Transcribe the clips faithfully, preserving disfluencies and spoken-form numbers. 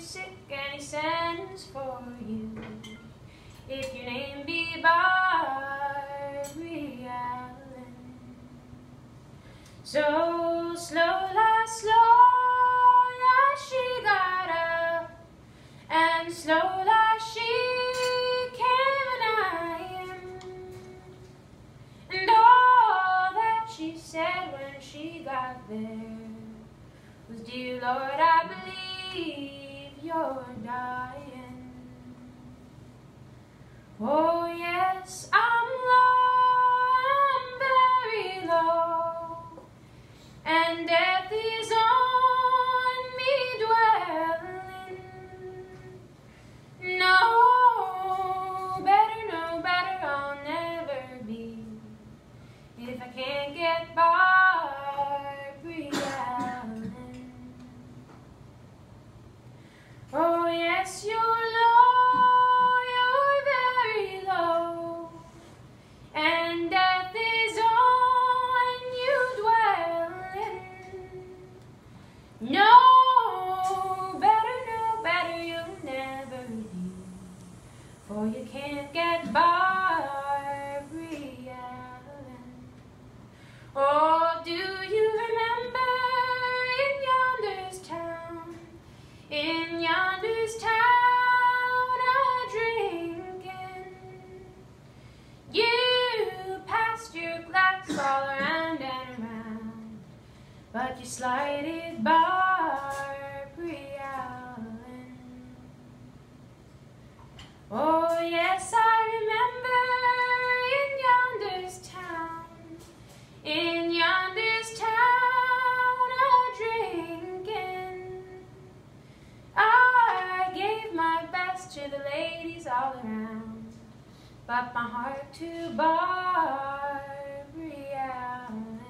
sick and he sends for you. If your name be Barbry Allen. So slow, slow, she got up, and slow she came nigh him. And all that she said when she got there was, dear Lord, I believe you're dying. Oh yes, I'm low, I'm very low, and death is on me dwelling. No better, no better I'll never be, if I can't get Barbry Allen. Oh yes, you're low, you're very low, and death is on you dwelling. No better, no better you'll never be, for you can't get Barbry Allen. Oh, do you remember in yonder's town, in yonder's town a-drinking? You passed your glass all around and around, but you slighted Barbry Allen. Oh yes, I remember in yonder's town, in yonder's town a-drinking. I gave my best to the ladies all around, but my heart to Barbry Allen.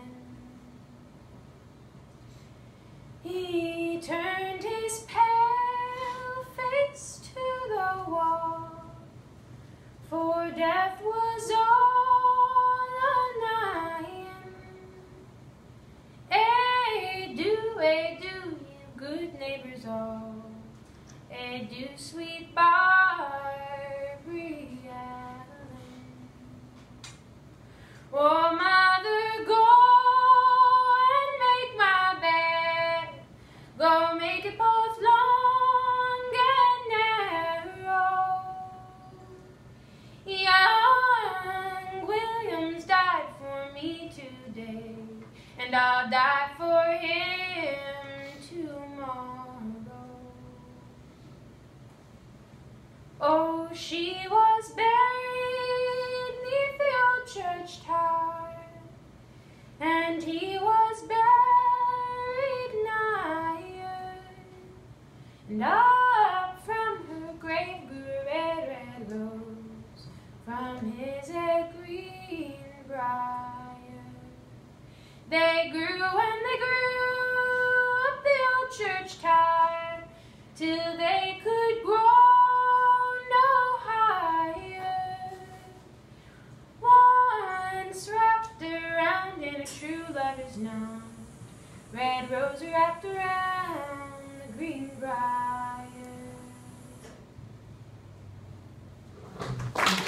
He turned his pale face to the wall, for death was all a-nigh him. Eh do, eh do, you good neighbors all, eh do, sweet Barbry Allen. Oh, mother, go and make my bed, go make it both long and narrow. Young William's died for me today, and I'll die for him tomorrow. Oh, she was buried neath the old church tower, and he was buried nigh her, and up from her grave grew a red, red rose, from his head green briar. They grew and they grew up the old church tower, till they could grow no higher. Once wrapped around in a true lover's knot, red rose wrapped around the green briar.